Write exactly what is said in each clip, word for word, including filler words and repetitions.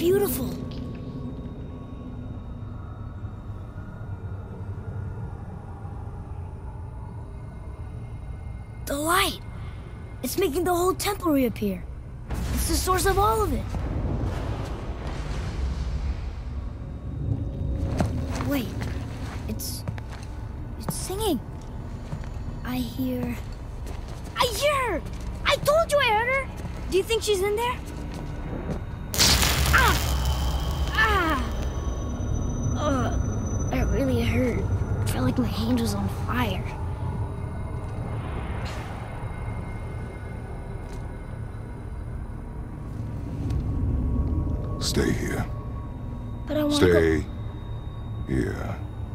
beautiful. The light. It's making the whole temple reappear. It's the source of all of it. Wait. It's... It's singing. I hear... I hear her! I told you I heard her! Do you think she's in there? Ah! Ah! Ugh. That really hurt. I felt like my hand was on fire. Stay here. But I want to Stay go... here.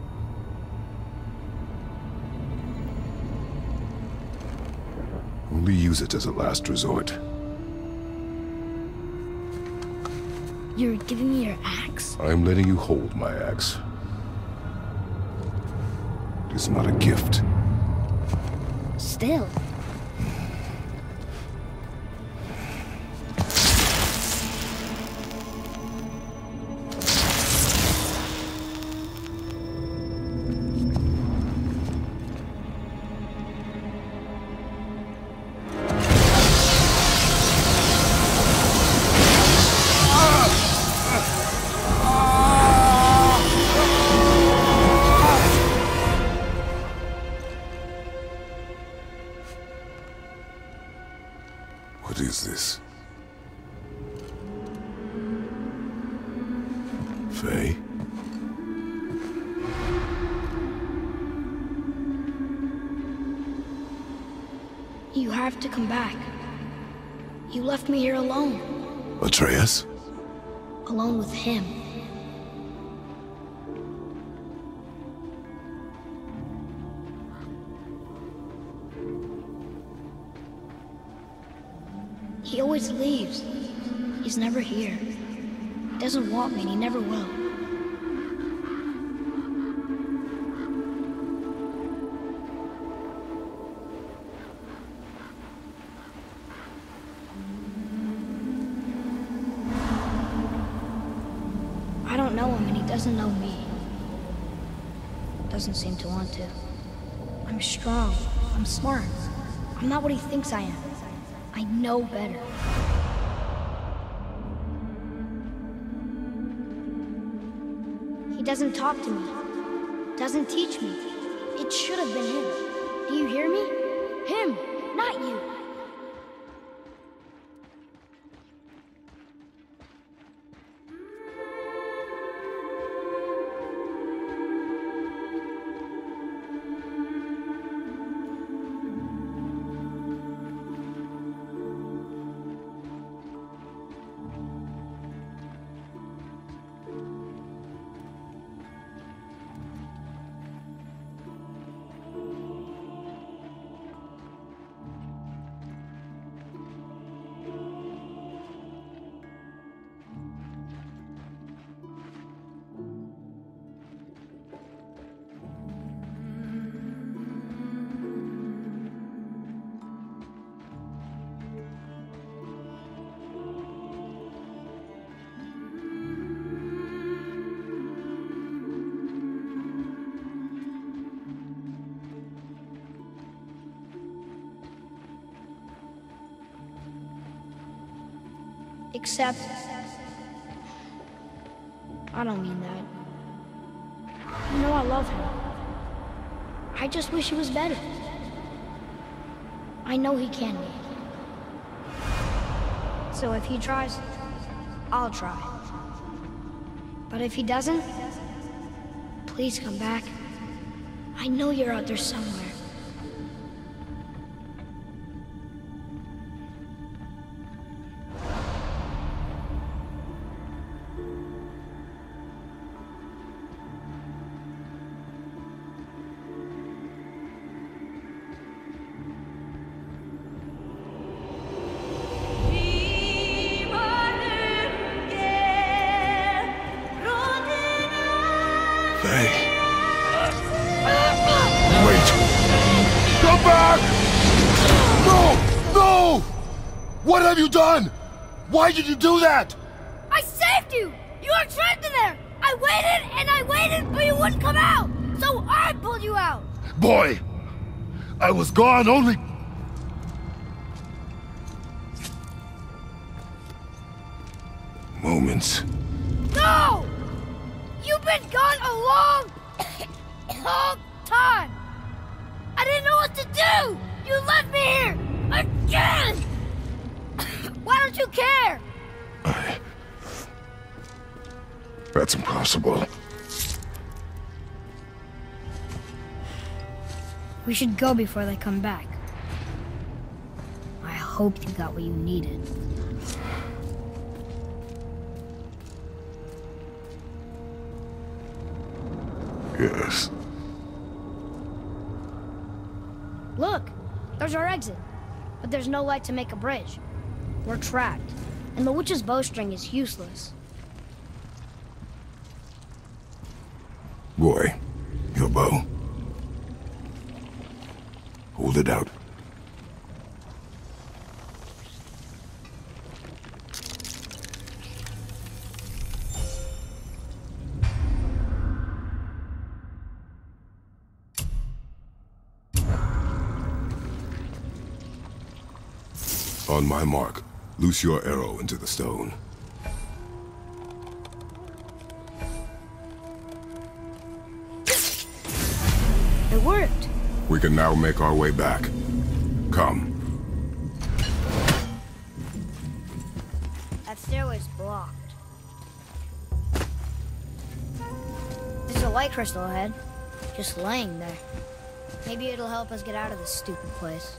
Only use it as a last resort. You're giving me your axe? I'm letting you hold my axe. It's not a gift. Still. What is this? Faye? You have to come back. You left me here alone. Atreus? Alone with him. He always leaves. He's never here. He doesn't want me and he never will. I don't know him and he doesn't know me. Doesn't seem to want to. I'm strong. I'm smart. I'm not what he thinks I am. I know better. He doesn't talk to me. Doesn't teach me. It should have been him. Do you hear me? Him, not you. Except... I don't mean that. You know I love him. I just wish he was better. I know he can be. So if he tries, I'll try. But if he doesn't, please come back. I know you're out there somewhere. What have you done? Why did you do that? I saved you! You were trapped in there! I waited and I waited, but you wouldn't come out! So I pulled you out! Boy! I was gone only... moments. No! You've been gone a long, long time! I didn't know what to do! You left me here! Again! Why don't you care? I... That's impossible. We should go before they come back. I hope you got what you needed. Yes. Look, there's our exit. But there's no light to make a bridge. We're trapped, and the witch's bowstring is useless. Boy, your bow. Hold it out. On my mark, loose your arrow into the stone. It worked. We can now make our way back. Come. That stairway's blocked. There's a light crystal ahead, just laying there. Maybe it'll help us get out of this stupid place.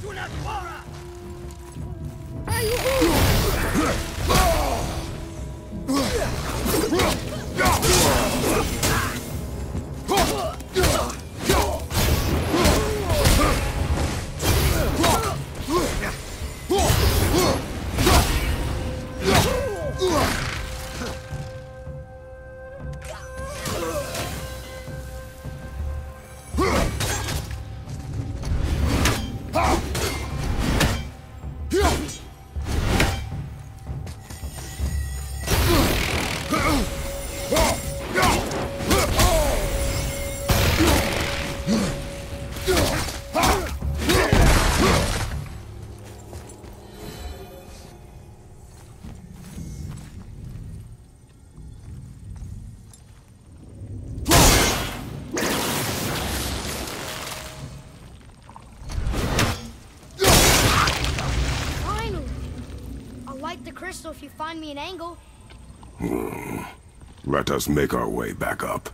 So if you find me an angle. Hmm. Let us make our way back up.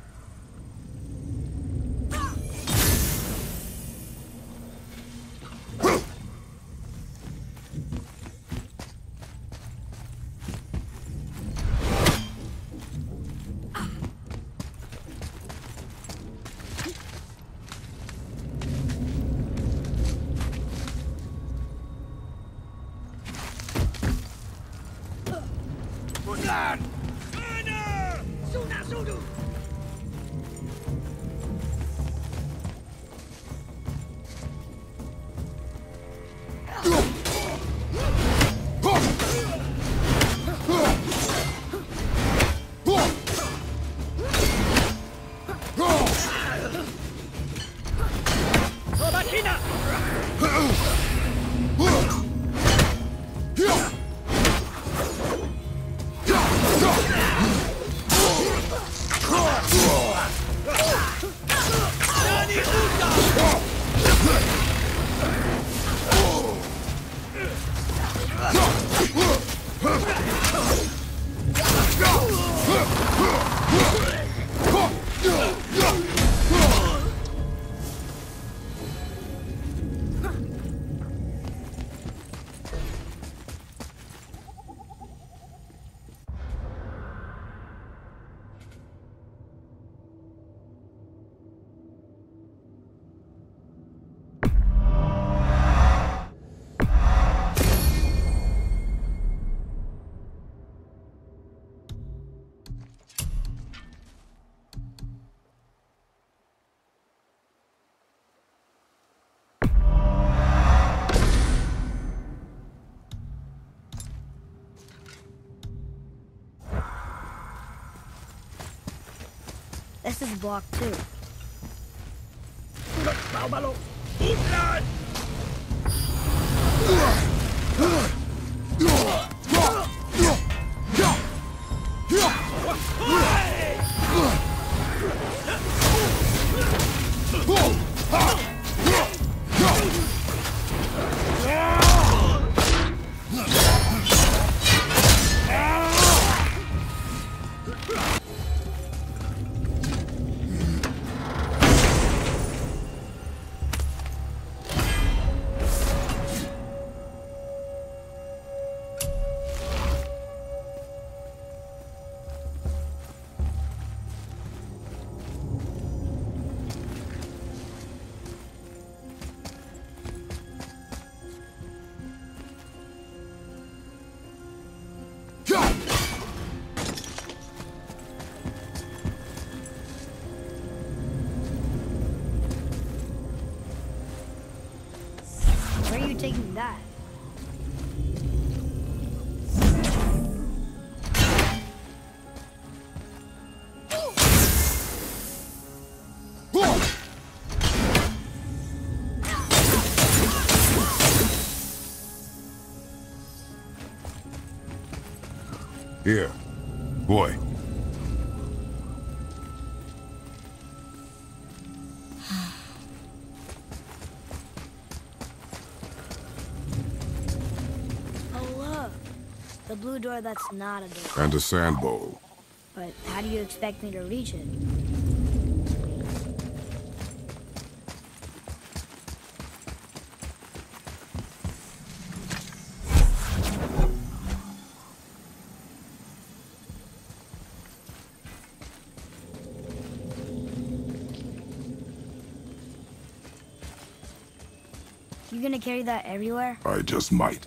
This is blocked too. Where are you taking that? Here, boy. The blue door that's not a door. And a sand bowl. But how do you expect me to reach it? You gonna carry that everywhere? I just might.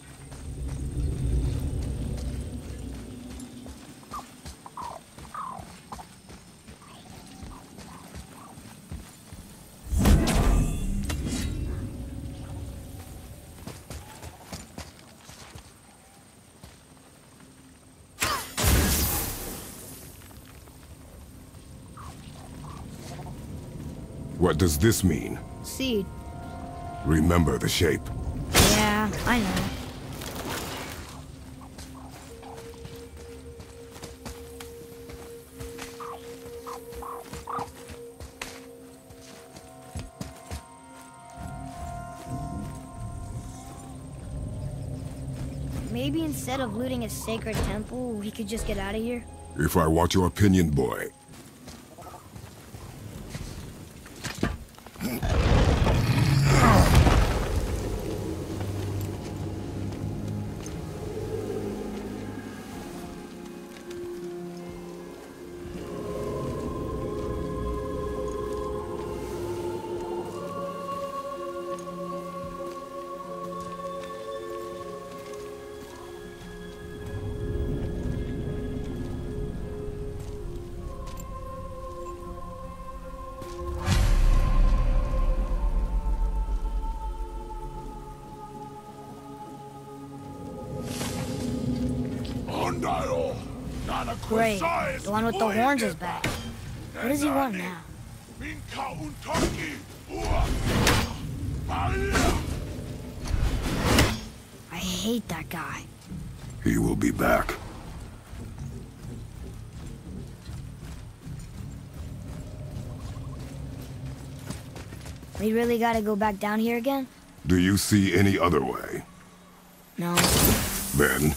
What does this mean? Seed. Remember the shape. Yeah, I know. Maybe instead of looting a sacred temple, we could just get out of here? If I want your opinion, boy. Great. The one with the horns is back. What does he want now? I hate that guy. He will be back. We really gotta go back down here again? Do you see any other way? No. Then...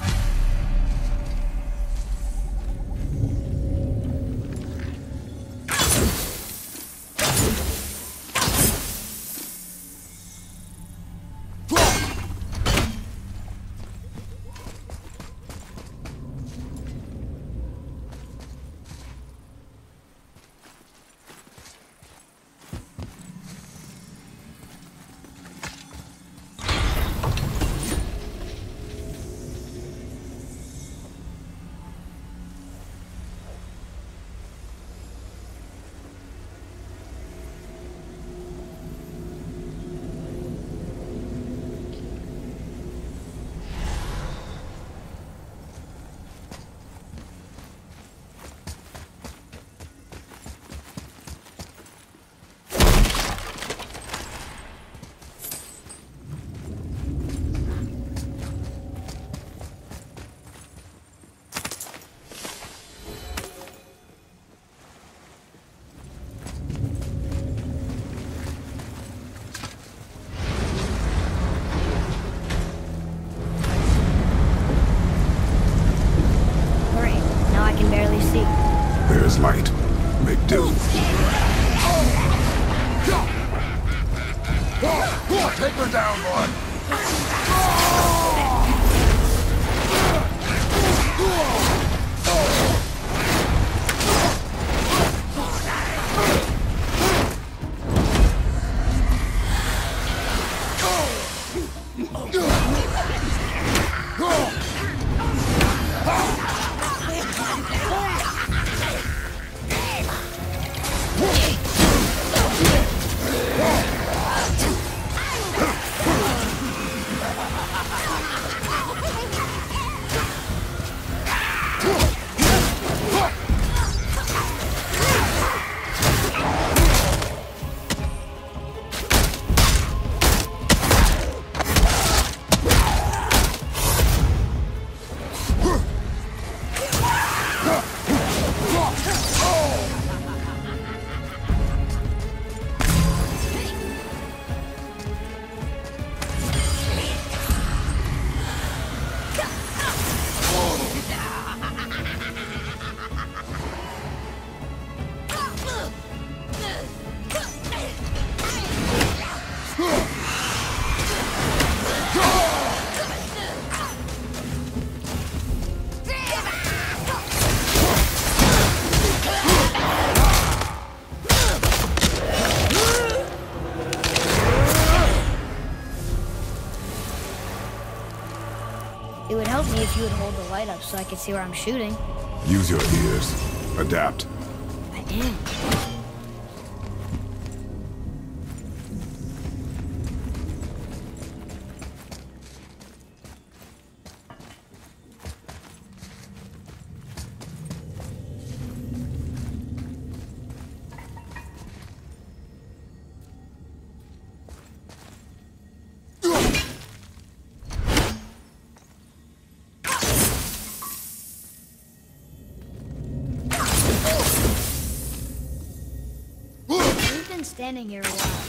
There's light. Make do. Take her down, boy! help me if you would hold the light up so I can see where I'm shooting. Use your ears. Adapt. I am. Standing here a while.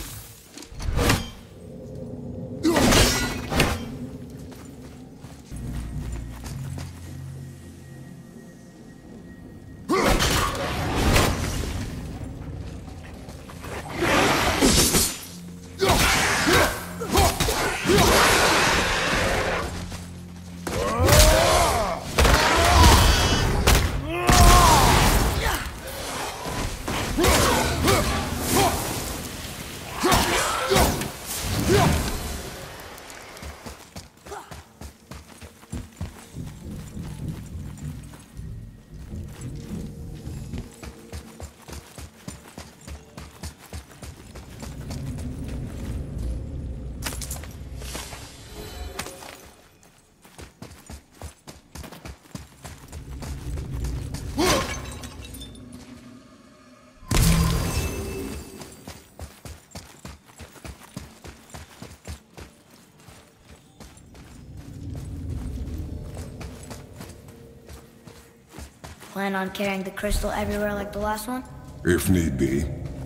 Plan on carrying the crystal everywhere like the last one? If need be.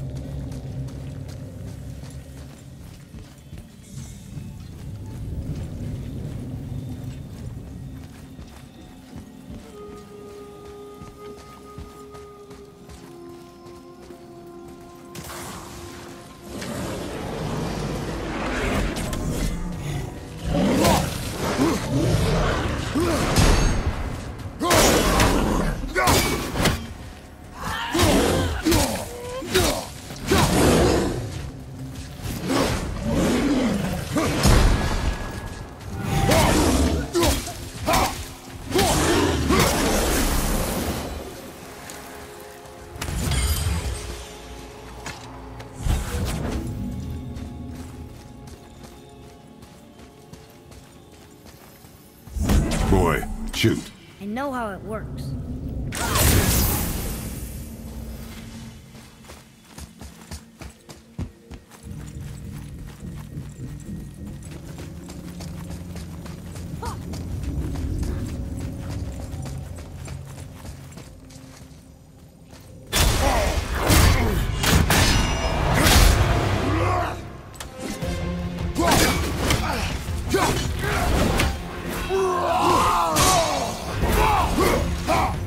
Boy, shoot. I know how it works. Ah!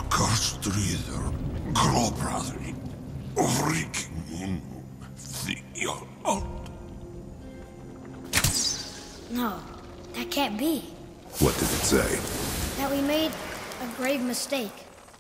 Karstrider, gråbröder, vriking, the No, that can't be. What did it say? That we made a grave mistake.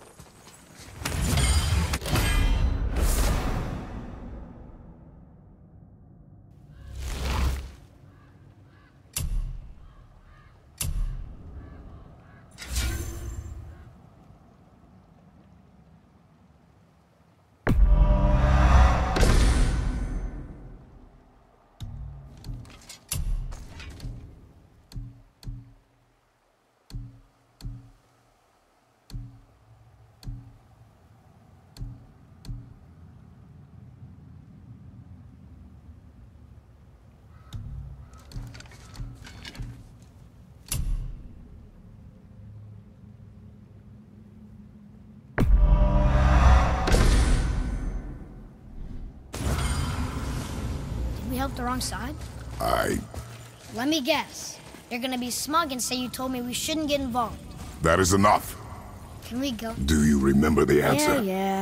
We helped the wrong side? I... Let me guess. You're gonna be smug and say you told me we shouldn't get involved. That is enough. Can we go? Do you remember the answer? Yeah, yeah.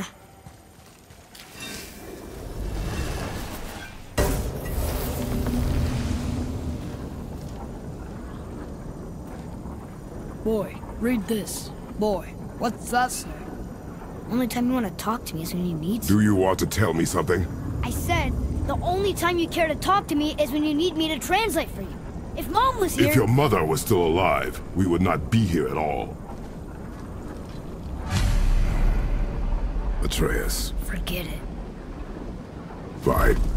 Boy, read this. Boy, what's that say? Only time you want to talk to me is when you need to. Do you want to tell me something? I said, the only time you care to talk to me is when you need me to translate for you. If Mom was here... If your mother was still alive, we would not be here at all. Atreus. Forget it. Fine.